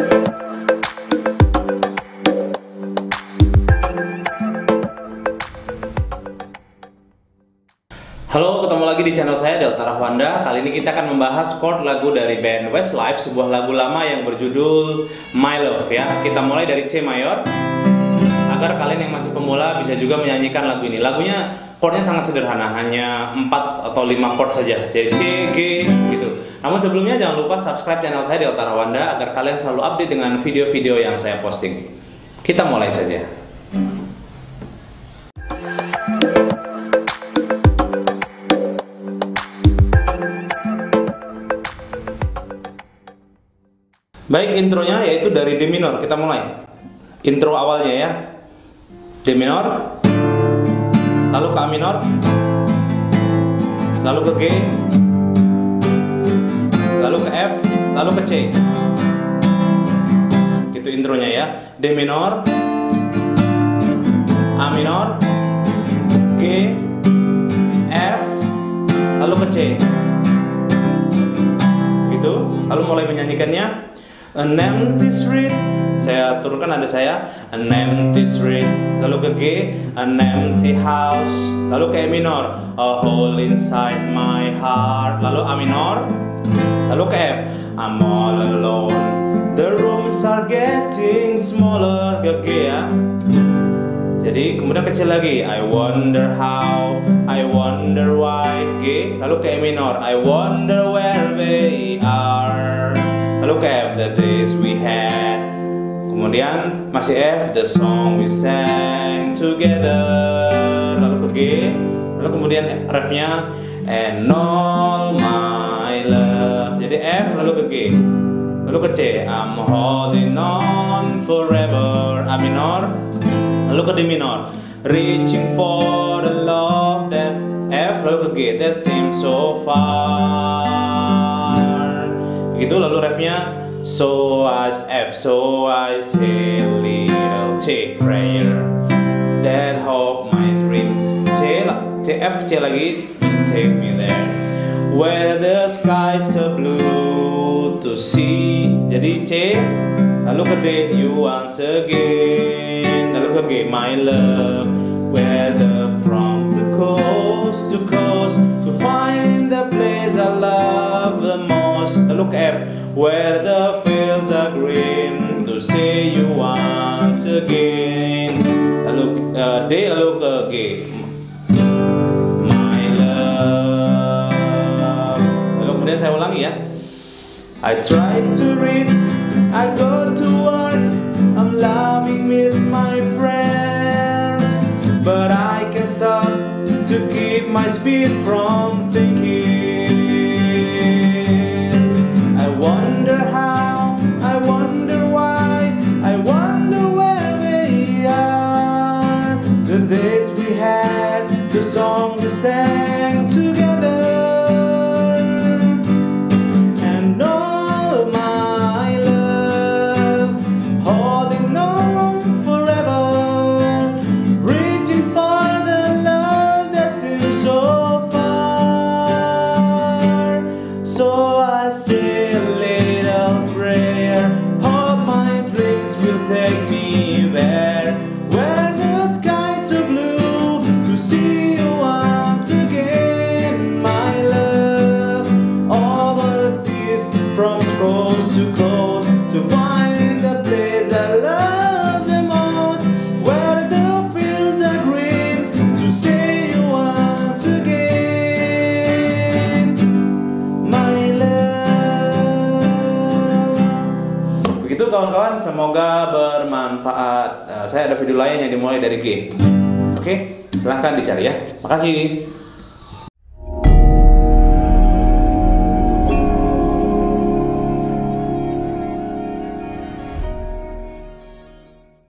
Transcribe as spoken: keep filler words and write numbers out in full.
Halo, ketemu lagi di channel saya Delta Rahwanda. Kali ini kita akan membahas chord lagu dari band Westlife, sebuah lagu lama yang berjudul My Love ya. Kita mulai dari C mayor, agar kalian yang masih pemula bisa juga menyanyikan lagu ini. Lagunya chordnya sangat sederhana, hanya empat atau lima chord saja, C, C, G gitu. Namun sebelumnya jangan lupa subscribe channel saya Delta Rahwanda agar kalian selalu update dengan video-video yang saya posting. Kita mulai saja. Baik, intronya yaitu dari D minor. Kita mulai. Intro awalnya ya. D minor, lalu ke A minor, lalu ke G, lalu ke F, lalu ke C. Gitu intronya ya. D minor, A minor, G, F, lalu ke C. Gitu. Lalu mulai menyanyikannya. An empty street, saya turunkan nada saya. An empty street, lalu ke G. An empty house, lalu ke E minor. A hole inside my heart, lalu A minor, lalu ke F. I'm all alone, the rooms are getting smaller, ke G ya. Jadi kemudian kecil lagi. I wonder how, I wonder why, G. Lalu ke E minor. I wonder where they are. Lalu ke F, the days we had. Kemudian masih F, the song we sang together. Lalu ke G. Lalu kemudian refnya, and all my love. Jadi F lalu ke G. Lalu ke C, I'm holding on forever. A minor. Lalu ke D minor, reaching for the love that. F lalu ke G, that seems so far. Gitu, lalu refnya, so I F, so I say little C prayer that hope my dreams. C, C F, C lagi, take me there where the skies are blue to see. Jadi C, lalu ke D, you once again. Lalu ke G, my love, where the from the coast to coast to find the place I love the most. Lalu ke F, where the fields are green to see you once again. Lalu uh, D, lalu ke G, my love. Lalu kemudian saya ulangi ya. I try to read, I go to work, I'm laughing with my friends, but I can't stop to keep my speed from thinking. I wonder how, I wonder why, I wonder where they are. The days we had, the song we sang together. Kawan-kawan, semoga bermanfaat. Uh, saya ada video lain yang dimulai dari G. Oke, silahkan dicari ya. Makasih.